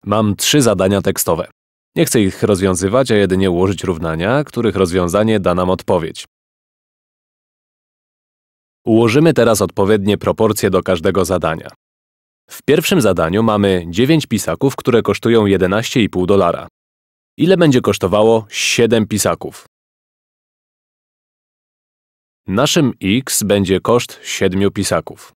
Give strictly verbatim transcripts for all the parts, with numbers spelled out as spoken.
Mam trzy zadania tekstowe. Nie chcę ich rozwiązywać, a jedynie ułożyć równania, których rozwiązanie da nam odpowiedź. Ułożymy teraz odpowiednie proporcje do każdego zadania. W pierwszym zadaniu mamy dziewięć pisaków, które kosztują jedenaście i pół dolara. Ile będzie kosztowało siedem pisaków? Naszym x będzie koszt siedmiu pisaków.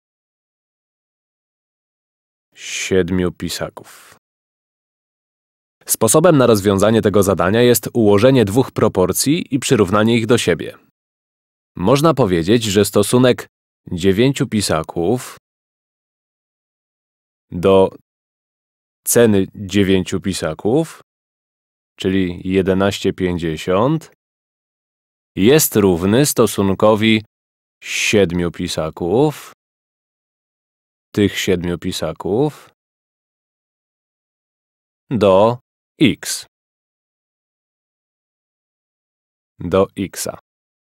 Siedmiu pisaków. Sposobem na rozwiązanie tego zadania jest ułożenie dwóch proporcji i przyrównanie ich do siebie. Można powiedzieć, że stosunek dziewięciu pisaków do ceny dziewięciu pisaków, czyli jedenaście pięćdziesiąt, jest równy stosunkowi siedmiu pisaków, tych siedmiu pisaków, do x. Do xa.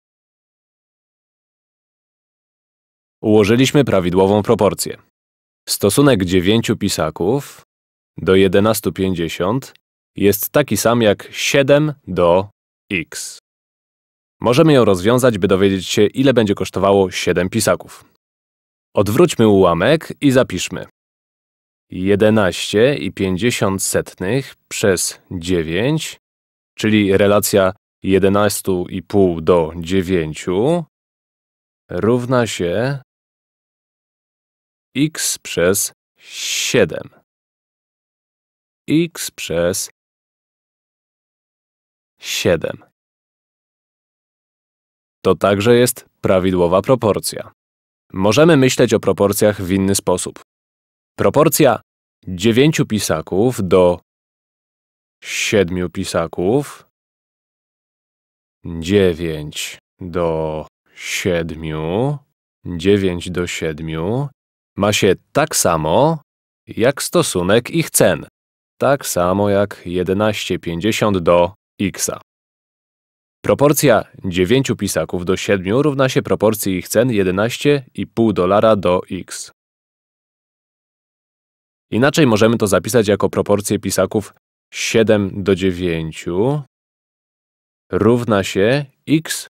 Ułożyliśmy prawidłową proporcję. Stosunek dziewięciu pisaków do jedenastu pięćdziesiąt jest taki sam jak siedem do x. Możemy ją rozwiązać, by dowiedzieć się, ile będzie kosztowało siedem pisaków. Odwróćmy ułamek i zapiszmy. jedenaście i pięćdziesiąt setnych przez dziewięć, czyli relacja jedenaście i pół do dziewięciu, równa się x przez siedem. X przez siedem. To także jest prawidłowa proporcja. Możemy myśleć o proporcjach w inny sposób. Proporcja dziewięciu pisaków do siedmiu pisaków, dziewięć do siedmiu, dziewięć do siedmiu, ma się tak samo jak stosunek ich cen. Tak samo jak jedenaście pięćdziesiąt do xa. Proporcja dziewięciu pisaków do siedmiu równa się proporcji ich cen jedenaście i pół dolara do x. Inaczej możemy to zapisać jako proporcję pisaków siedem do dziewięciu równa się x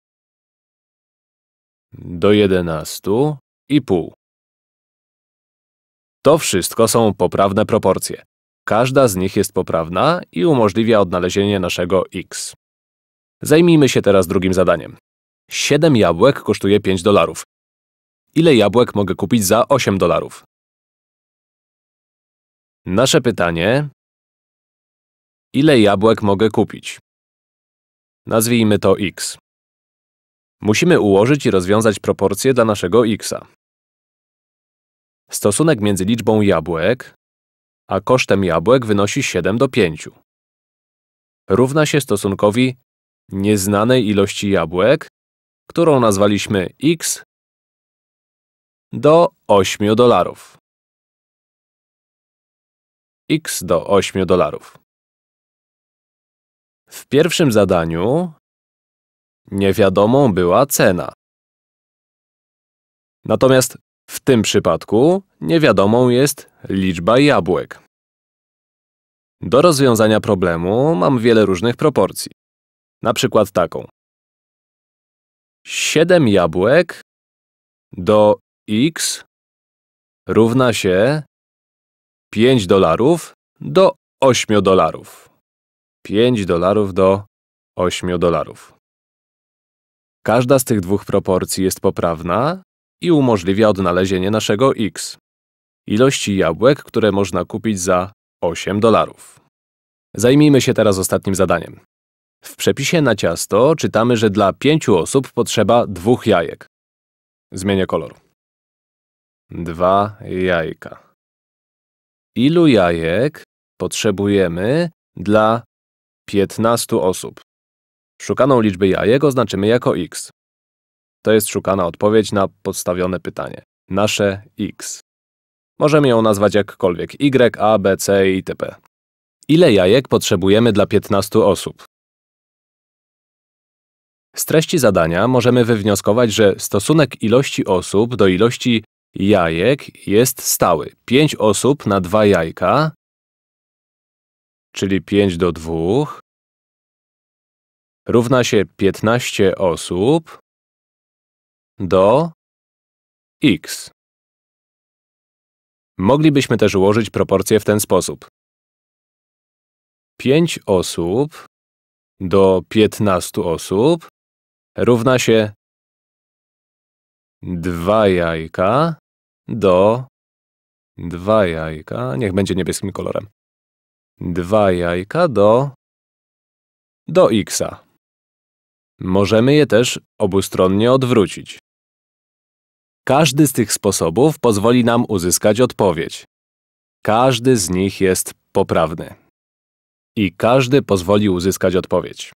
do jedenastu i pół. To wszystko są poprawne proporcje. Każda z nich jest poprawna i umożliwia odnalezienie naszego x. Zajmijmy się teraz drugim zadaniem. siedem jabłek kosztuje pięć dolarów. Ile jabłek mogę kupić za osiem dolarów? Nasze pytanie: ile jabłek mogę kupić? Nazwijmy to x. Musimy ułożyć i rozwiązać proporcje dla naszego xa. Stosunek między liczbą jabłek a kosztem jabłek wynosi siedem do pięciu. Równa się stosunkowi nieznanej ilości jabłek, którą nazwaliśmy x, do ośmiu dolarów. X do ośmiu dolarów. W pierwszym zadaniu niewiadomą była cena. Natomiast w tym przypadku niewiadomą jest liczba jabłek. Do rozwiązania problemu mam wiele różnych proporcji. Na przykład taką. siedem jabłek do x równa się pięć dolarów do ośmiu dolarów. pięć dolarów do ośmiu dolarów. Każda z tych dwóch proporcji jest poprawna i umożliwia odnalezienie naszego x. Ilości jabłek, które można kupić za osiem dolarów. Zajmijmy się teraz ostatnim zadaniem. W przepisie na ciasto czytamy, że dla pięciu osób potrzeba dwóch jajek. Zmienię kolor. Dwa jajka. Ilu jajek potrzebujemy dla piętnastu osób? Szukaną liczbę jajek oznaczymy jako x. To jest szukana odpowiedź na podstawione pytanie. Nasze x. Możemy ją nazwać jakkolwiek. Y, A, B, C itp. Ile jajek potrzebujemy dla piętnastu osób? Z treści zadania możemy wywnioskować, że stosunek ilości osób do ilości jajek jest stały. pięć osób na dwa jajka czyli pięć do dwóch, równa się piętnaście osób do x. Moglibyśmy też ułożyć proporcje w ten sposób. pięć osób do piętnastu osób równa się dwa jajka do dwa jajka, niech będzie niebieskim kolorem. dwa jajka do do x-a. Możemy je też obustronnie odwrócić. Każdy z tych sposobów pozwoli nam uzyskać odpowiedź. Każdy z nich jest poprawny. I każdy pozwoli uzyskać odpowiedź.